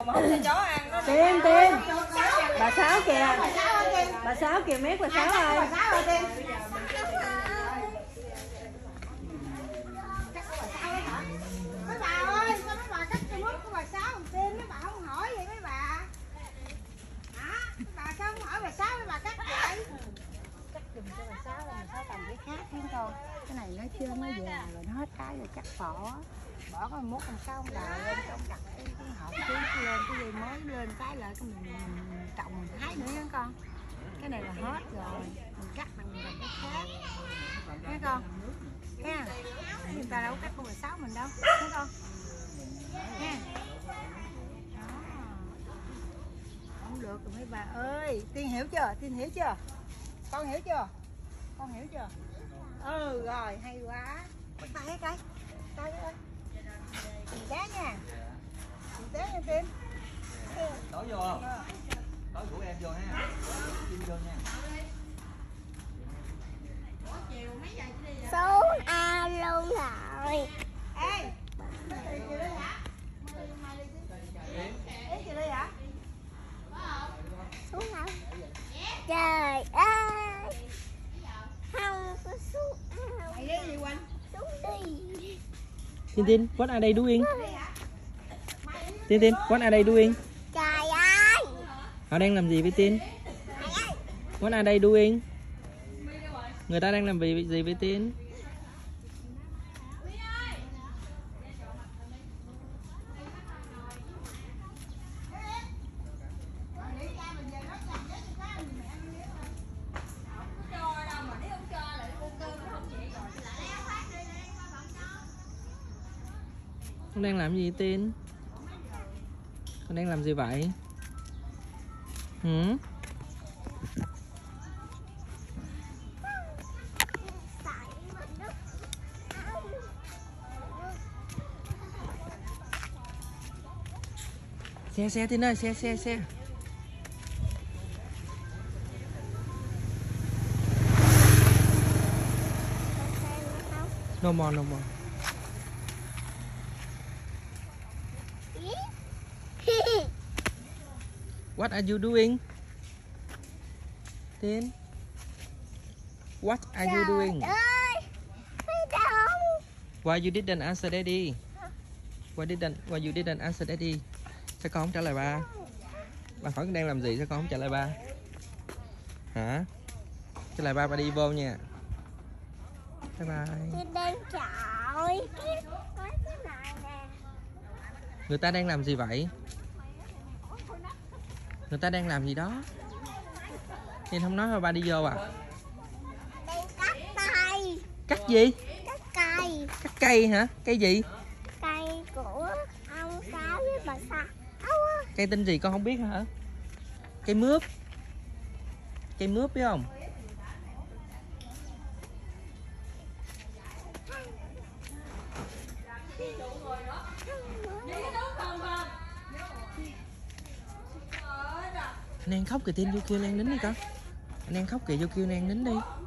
Tiên, bà Sáu kìa, bà Sáu kìa, mét bà Sáu ơi. Mấy bà ơi, sao mấy bà cắt cây mút của bà Sáu còn Tiên, mấy bà không hỏi vậy mấy bà? Hả? Mấy bà sao không hỏi bà Sáu, mấy bà cắt vậy? Cắt giùm cho bà Sáu là bà Sáu cầm cái khác khiến con. Cái này nó chưa mới già rồi, nó hết cái rồi cắt bỏ. Bỏ cái mút con Sáu ông đào lên, con đặt cái hộp xuống lên, cái dây mới lên cái lại cái mình trồng mình hái nữa nha con. Cái này là hết rồi, mình cắt bằng cái khác. Nghe con? Nha. Người ta đâu có cắt con bà Sáu mình đâu, thấy con? Nha. Đó. Không được rồi mấy bà ơi, Tiên hiểu chưa? Tiên hiểu chưa? Con hiểu chưa? Con hiểu chưa? Ừ rồi, hay quá. Tay cái cây. Tay cái ơi. Đừng té nha. Đừng té nha Tiên. Đổ vô không? Đổ của em vô ha. Chim vô nha. Xuống A luôn rồi. Ê, chị đi hả? Ý chị đi hả? Xuống không? Trời ơi. Không có xuống ao. Mày đi gì Quỳnh? Xuống đi. Tin, what are they doing? Tin, what are they doing? Trời ơi. Họ đang làm gì với Tin? What are they doing? Người ta đang làm gì với Tin? Con đang làm gì Tin? Con đang làm gì vậy? Hử? Xe Tin ơi, xe. No more. What are you doing? Tin. What are you doing? Why you didn't answer daddy? Why you didn't answer daddy? Sao con không trả lời ba? Ba hỏi con đang làm gì sao con không trả lời ba? Hả? Trả lời ba đi vô nha. Bye bye. Đang chọi cái này nè. Người ta đang làm gì vậy? Người ta đang làm gì đó? Nên không nói thôi ba đi vô à? Đang cắt tay. Cắt gì? Cắt cây. Cắt cây hả? Cây gì? Cây của ông Sáu với bà Sáu. Cây tên gì con không biết hả? Cây mướp. Cây mướp biết không? Anh An khóc kìa Tin, vô kêu An nín đi con. Anh An khóc kìa, vô kêu An nín đi.